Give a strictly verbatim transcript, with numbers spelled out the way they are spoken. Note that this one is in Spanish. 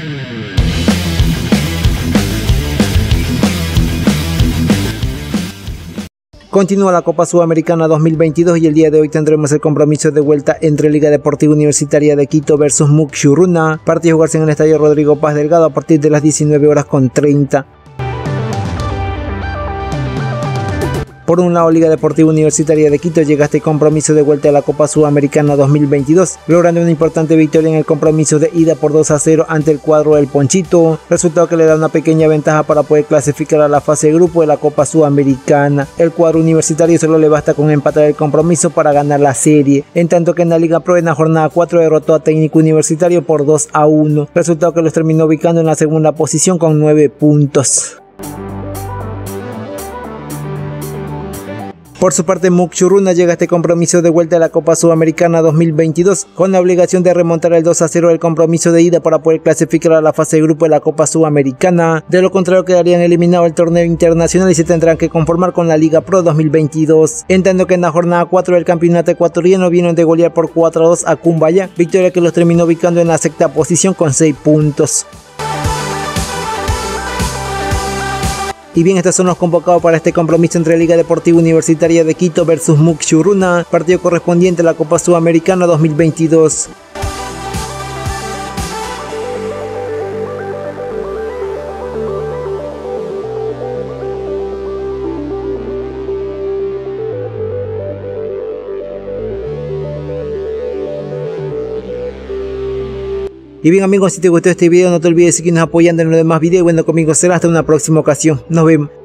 Continúa la Copa Sudamericana dos mil veintidós y el día de hoy tendremos el compromiso de vuelta entre Liga Deportiva Universitaria de Quito versus Muxuruna, partido a jugarse en el Estadio Rodrigo Paz Delgado a partir de las diecinueve horas con treinta. Por un lado, Liga Deportiva Universitaria de Quito llega a este compromiso de vuelta a la Copa Sudamericana dos mil veintidós, logrando una importante victoria en el compromiso de ida por dos a cero ante el cuadro del Ponchito, resultado que le da una pequeña ventaja para poder clasificar a la fase de grupo de la Copa Sudamericana. El cuadro universitario solo le basta con empatar el compromiso para ganar la serie, en tanto que en la Liga Pro en la jornada cuatro derrotó a Técnico Universitario por dos a uno, resultado que los terminó ubicando en la segunda posición con nueve puntos. Por su parte, Muxuruna llega a este compromiso de vuelta a la Copa Sudamericana dos mil veintidós con la obligación de remontar el dos a cero del compromiso de ida para poder clasificar a la fase de grupo de la Copa Sudamericana. De lo contrario, quedarían eliminados del torneo internacional y se tendrán que conformar con la Liga Pro dos mil veintidós. En tanto que en la jornada cuatro del campeonato ecuatoriano vienen de golear por cuatro a dos a Cumbayá, victoria que los terminó ubicando en la sexta posición con seis puntos. Y bien, estos son los convocados para este compromiso entre Liga Deportiva Universitaria de Quito versus Muxuruna, partido correspondiente a la Copa Sudamericana dos mil veintidós. Y bien amigos, si te gustó este video no te olvides de seguirnos apoyando en los demás videos y bueno, conmigo será hasta una próxima ocasión. Nos vemos.